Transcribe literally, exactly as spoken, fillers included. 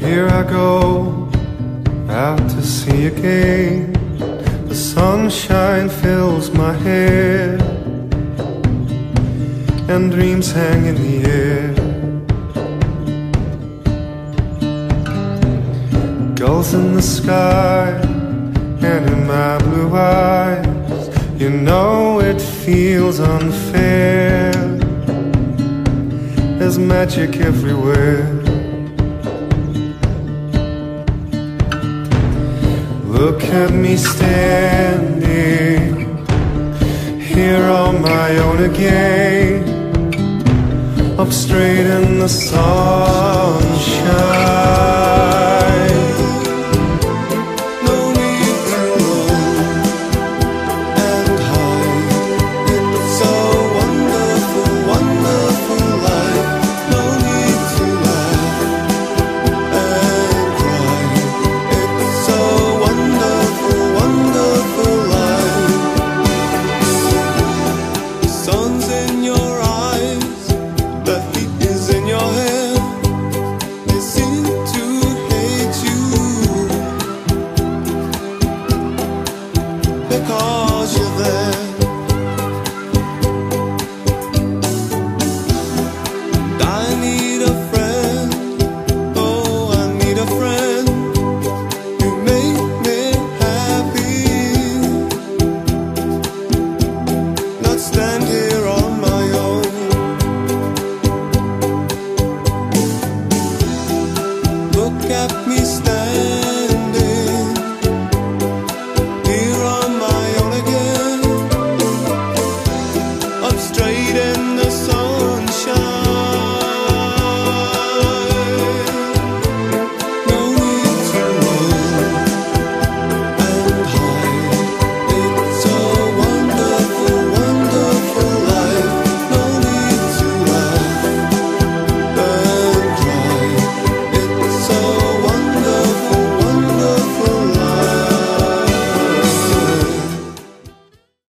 Here I go, out to sea again. The sunshine fills my hair, and dreams hang in the air. Gulls in the sky, and in my blue eyes, you know it feels unfair. There's magic everywhere. Look at me standing here on my own again, up straight in the sunshine.